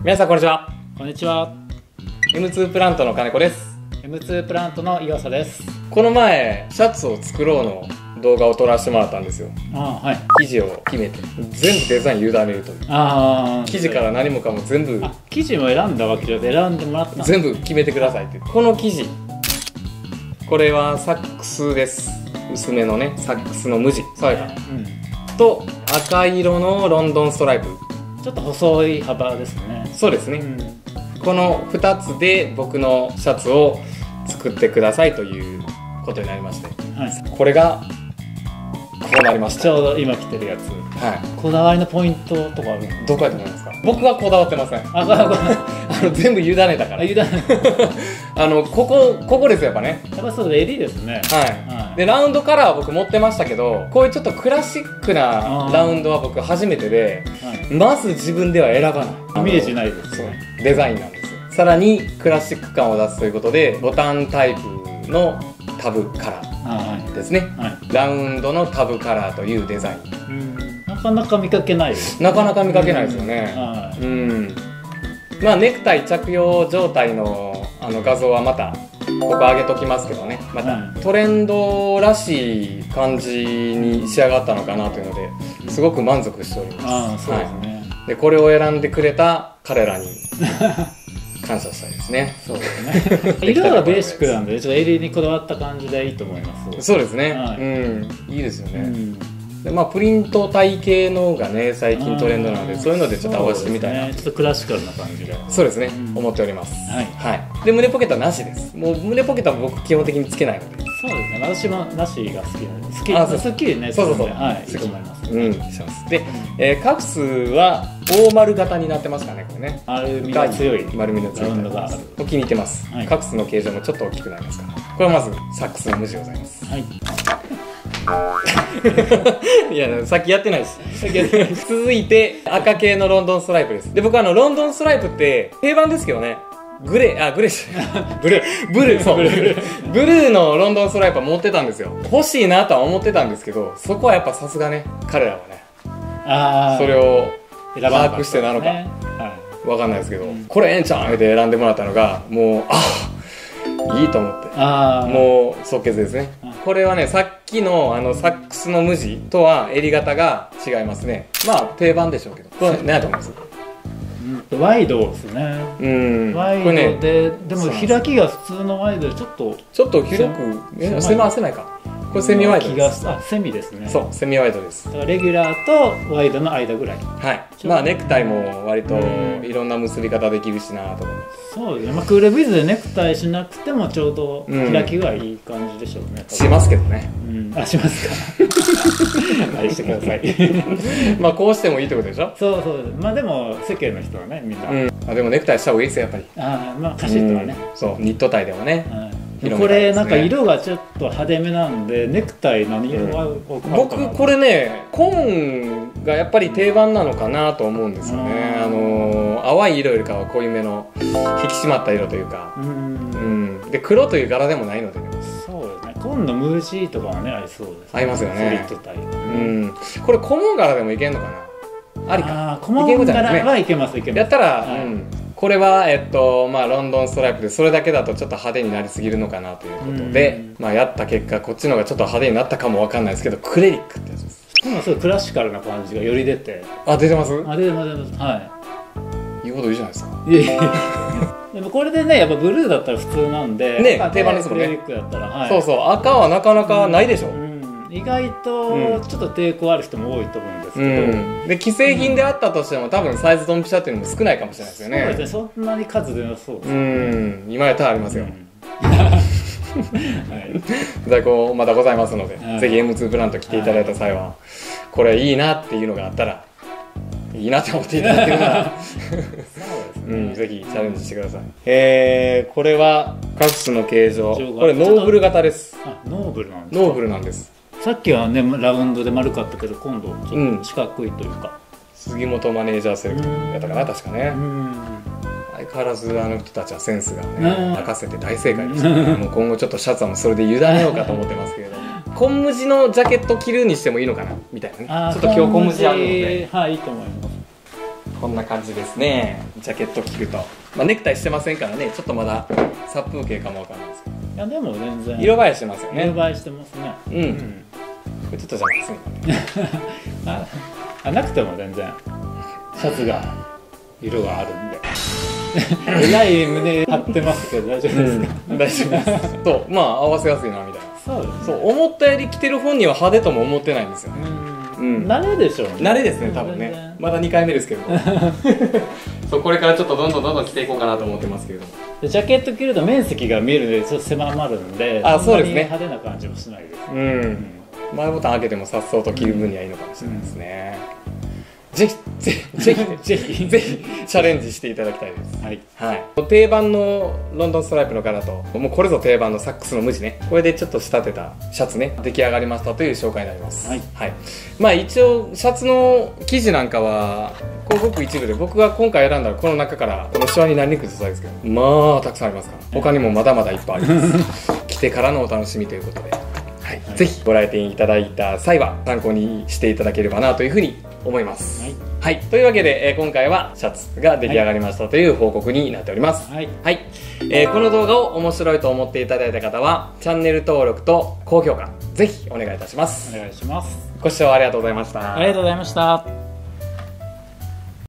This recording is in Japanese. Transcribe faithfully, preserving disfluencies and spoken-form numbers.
皆さんこんにちは。 こんにちは。 エムツー プラントの金子です。 エムツー プラントの岩佐です。 この前シャツを作ろうの動画を撮らせてもらったんですよ。 ああ、はい。 生地を決めて全部デザイン委ねるという。 ああ、 生地から何もかも全部あ、生地も選んだわけじゃ選んでもらった全部決めてくださいって。この生地、これはサックスです。薄めのねサックスの無地爽やか、 うん、 と赤色のロンドンストライプ、 ちょっと細い幅ですね。 そうですね、 うん、 このふたつで僕のシャツを作ってくださいということになりまして、 はい、 これがこうなりました。 ちょうど今着てるやつ、 はい、 こだわりのポイントとかあるの？ どこやと思いますか？僕はこだわってません。 あ、こだわあの全部委ねたから。 あ、委ねあのここここですよやっぱね。 やっぱそう襟ですね。 はい、 はい、 でラウンドカラーは僕持ってましたけど、こういうちょっとクラシックなラウンドは僕初めてで、はい、まず自分では選ばないイメージないです、 ね、そうデザインなんですよ。さらにクラシック感を出すということでボタンタイプのタブカラーですね、はいはい、ラウンドのタブカラーというデザイン、 うん、なかなか見かけないです、 なかなか見かけないですよね、うん、はい、うん、まあネクタイ着用状態 の, あの画像はまたここ上げときますけどね、またトレンドらしい感じに仕上がったのかなというのですごく満足しております。 ああ、そうですね、 はい、でこれを選んでくれた彼らに感謝したいですね。 そうですね。色がベーシックなんでちょっと襟にこだわった感じでいいと思います。 そうですね、はい、うん、いいですよね、うん、でまあ、プリント体系のがね最近トレンドなので、そういうのでちょっと合わせてみたいな、 ね、ちょっとクラシカルな感じで、 そうですね、うん、思っております。はい、はい、で胸ポケットはなしです。もう胸ポケットは僕基本的につけないので。 そうですね、私もなしが好きなんで、好き、 あ、そうすっきりね、 そうそうそう、 はい、いいと思います。 うん、します。で、えー、カフスは大丸型になってますかね、これね。 丸みが強い、 丸みの強いのが気に入ってます。はい、カフスの形状もちょっと大きくなりますから。これはまずサックスの無地でございます。はい。いや、さっきやってないし。続いて赤系のロンドンストライプです。で、僕あのロンドンストライプって定番ですけどね。グレー、あ、グレーじゃない。ブルー。ブルー、そう。ブルー。ブルーのロンドンストライプは持ってたんですよ。欲しいなとは思ってたんですけど、そこはやっぱさすがね、彼らはね、あそれを把握してなのか、ね、はい、わかんないですけど、うん、これええんちゃんって選んでもらったのが、もう、あいいと思って。あもう即決ですね。これはね、さっきのあのサックスの無地とは襟型が違いますね。まあ定番でしょうけど。これ何やと思います？ ワイドですね。うん。ワイドで、ね、でも開きが普通のワイドでちょっとちょっと広く狭狭いか。これセミワイドです。 あ、セミですね。 そう、セミワイドです。 だからレギュラーとワイドの間ぐらい。 はい。まあネクタイも割といろんな結び方できるしなと思います。 そうですね。まあクールビズでネクタイしなくてもちょうど開きがいい感じでしょうね。 しますけどね。 うん。あ、しますか。はいしてください。 まあこうしてもいいってことでしょ。 そうそう。まあでも世間の人はねみんな。うん。 あでもネクタイした方がいいですよやっぱり。 ああまあカシッとはね。 そうニットタイでもね。 これなんか色がちょっと派手めなんでネクタイ何色が多くなるかな、 僕これね紺がやっぱり定番なのかなと思うんですよね。あの淡い色よりかは濃いめの引き締まった色というか、うん、で黒という柄でもないのでね。 そうですね。紺のムージーとかはね合いそうですね。 合いますよね。 スリットタイ、 うん、これ小紋柄でもいけんのかな。ありか。 小紋柄はいけますいけます。 やったら、はい、うんこれは、えっとまあ、ロンドンストライプでそれだけだとちょっと派手になりすぎるのかなということで、まあ、やった結果こっちの方がちょっと派手になったかもわかんないですけどクレリックってやつです。 今すごいクラシカルな感じがより出て。 あ出てます。 あ出てます出てます。はいいいこと言うじゃないですか。 いやいやでもこれでねやっぱブルーだったら普通なんでね定番ですもんね。 クレリックだったら、はい、 そうそう赤はなかなかないでしょ、うん意外とちょっと抵抗ある人も多いと思うんですけど、 うん、で既製品であったとしても、うん、多分サイズドンピシャっていうのも少ないかもしれないですよね。 そうですね、そんなに数出なそうですね。 うん今やったらありますよ、うんはい、在庫まだございますので、はい、ぜひ エムツー ブランド来ていただいた際は、はい、これいいなっていうのがあったらいいなって思っていただけるならそうですね、うん、ぜひチャレンジしてください。えー、これはカフスの形状、これノーブル型です。 あノーブルなんですか。 ノーブルなんです。 さっきはねラウンドで丸かったけど今度ちょっと四角いというか、うん、 杉本マネージャーセレクトやったかな確かね。相変わらずあの人たちはセンスがね任せて大正解でしたね。もう今後ちょっとシャツはもうそれで委ねようかと思ってますけれど紺無地のジャケット着るにしてもいいのかなみたいなね。ちょっと今日紺無地あるので、 はいいいと思います。 こんな感じですね。ジャケット着ると、まあ、ネクタイしてませんからね、ちょっとまだ殺風景かもわかんないですけど、 いやでも全然色映えしてますよね。 色映えしてますね。 うん、うん、これちょっと邪魔ですねああなくても全然シャツが色があるんでえらい胸張ってますけど大丈夫ですか？ うん、大丈夫です。そう、まあ合わせやすいなみたいな。 そうです、ね、 そう思ったより着てる本人は派手とも思ってないんですよね。 うん、慣れでしょうね。 慣れですね、多分ね。まだにかいめですけどそうこれからちょっとどんどんどんどん着ていこうかなと思ってますけれども、 ジャケット着ると面積が見えるのでちょっと狭まるんで、 あ、そうですね、 派手な感じもしないです。 うん、うん、前ボタン開けてもさっそうと着る分にはいいのかもしれないですね。うん、ぜひぜひぜひぜひぜひチャレンジしていただきたいです。はい、はい、定番のロンドンストライプの柄と、もうこれぞ定番のサックスの無地ね、これでちょっと仕立てたシャツね、出来上がりましたという紹介になります。はい、はい、まあ一応シャツの生地なんかはこうごく一部で、僕が今回選んだこの中からこのシワになりにくい素材ですけど、まあたくさんありますから、他にもまだまだいっぱいあります着てからのお楽しみということで、はい、はい、ぜひご来店いただいた際は参考にしていただければなというふうに思います。はい、はい、というわけで、えー、今回はシャツが出来上がりましたという報告になっております。はい、はい、えー、この動画を面白いと思っていただいた方はチャンネル登録と高評価ぜひお願いいたします。 お願いします。 ご視聴ありがとうございました。 ありがとうございました。